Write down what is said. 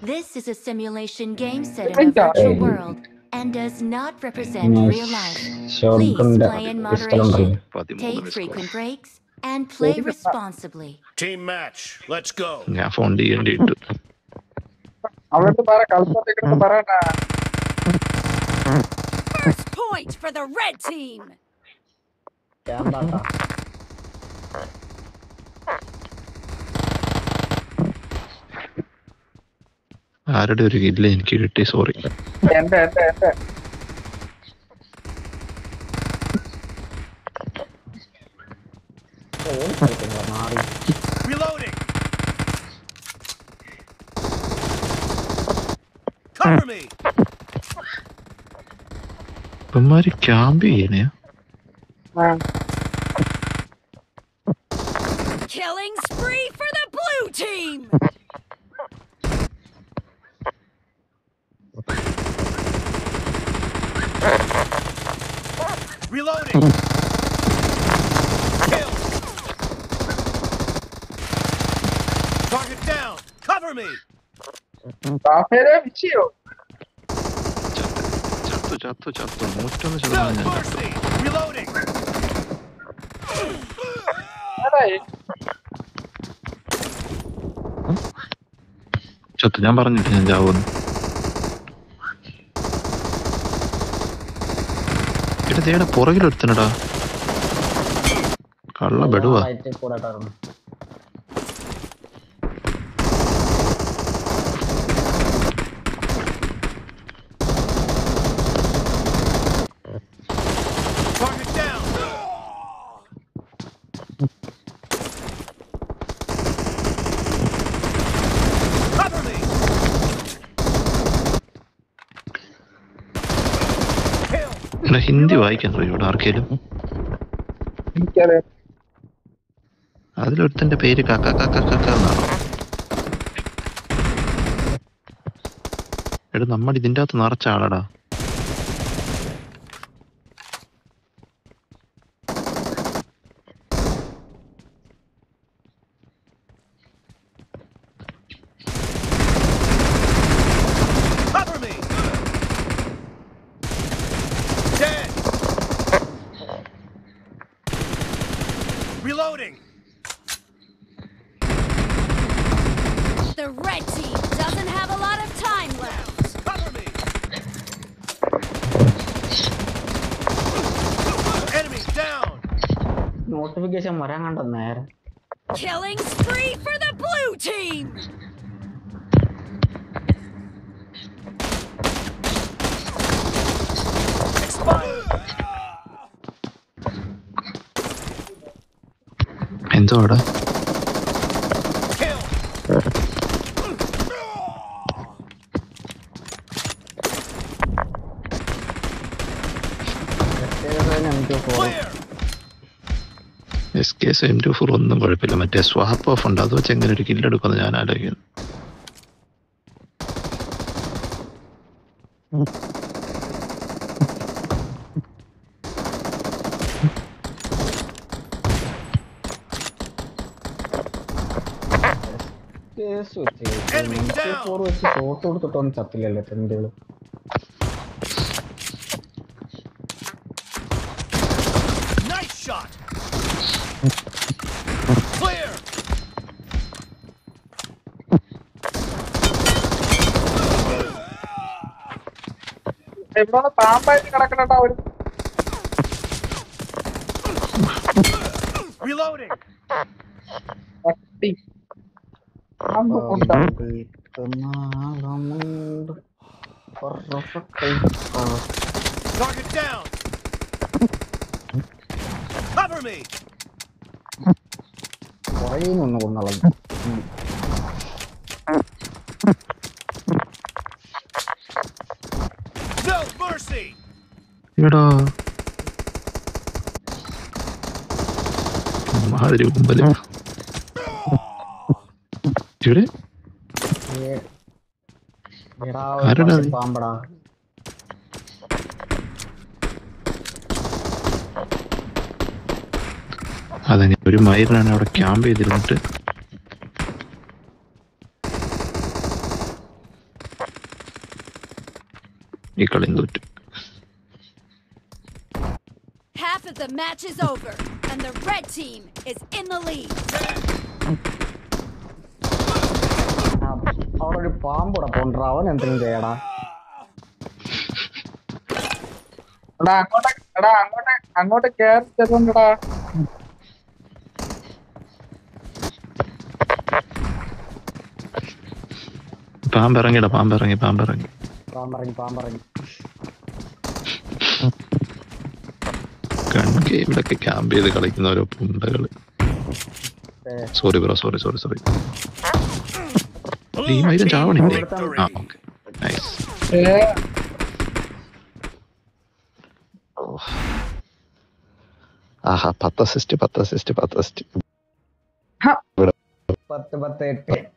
This is a simulation game set in a virtual world and does not represent real life. Please play in moderation, take frequent breaks, and play responsibly. Team match, let's go. ഞാൻ phone ചെയ്യേണ്ടിട്ടു. First point for the red team. ആരുടെ ഒരു kill എനിക്ക് കിട്ടി, sorry. Reloading. Cover me. ഇവന്മാര് camp ചെയ്യണയാ? Killing spree for the blue team. Reloading. Kill. Target down. Cover me. ചത്തു 101%. No mercy. Reloading. ചത്തു, ഞാൻ പറഞ്ഞിട്ട് ഞാൻ ചാവുന്നു. ഇടത്തേടെ പുറകിലെടുത്തനടാ, കള്ള ബെടുവാ. Target down. Cover me. Kill. എടാ, ഹിന്ദി വായിക്കാൻ അറിയോ ഇവിടെ ആർക്കേലും? അതിലൊരുത്തന്റെ പേര് എന്നാണോ? എടാ, നമ്മുടെ ഇതിന്റെ അകത്ത് നിറച്ച ആളടാ. Cover me. Dead. Reloading. The red team doesn't have a lot of time left. Cover me. Enemy down. Notification വരാൻ കണ്ട നേരം. Killing spree for the blue team. എന്തോ അവിടെ Kill. Clear. SKS M24 ഒന്നും കുഴപ്പമില്ല, മറ്റേ സ്വാപ്പ് ഓഫ് ഉണ്ട്, അത് വെച്ച് എങ്ങനെ ഒരു കില്ലെടുക്കുമെന്ന് ഞാൻ ആലോചിക്കുന്നു. ഷോട്ട് കൊടുത്തിട്ടൊന്നും ചത്തില്ലല്ലോ തെണ്ടുകള്. Nice shot. Clear. Reloading. Target down. Cover me. ഒന്ന് കൊണ്ടളഞ്ഞു. No mercy. എടാ, മാതിരി മുമ്പല് ഇവിടെ ആരടാ നീ? പാമ്പടാ. അതങ്ങനെ ഒരു മയിലാണ് അവിടെ ക്യാമ്പ് ചെയ്തിരുന്നിട്ട് ഈ കളിയും തോറ്റു. Half of the match is over, and the red team is in the lead. അവിടെ ഒരു പാമ്പൂടെ പോണ്ടാ, അവൻ എന്തെങ്കിലും ചെയ്യടാ. അങ്ങോട്ട് കേറി ചെറുണ്ടടാ. പാമ്പിറങ്ങിടാ, പാമ്പിറങ്ങി. പാമ്പറങ്ങി. ഗൺ ഗെയിമിലൊക്കെ ക്യാമ്പ് ചെയ്ത് കളിക്കുന്ന ഓരോ പുണ്ടകള്. Sorry bro, sorry. ഈ മൈരം ചാവണില്ലേ? ആ ഓക്കെ, നൈസ്. ആഹാ, 10 അസിസ്റ്റ്. 10-8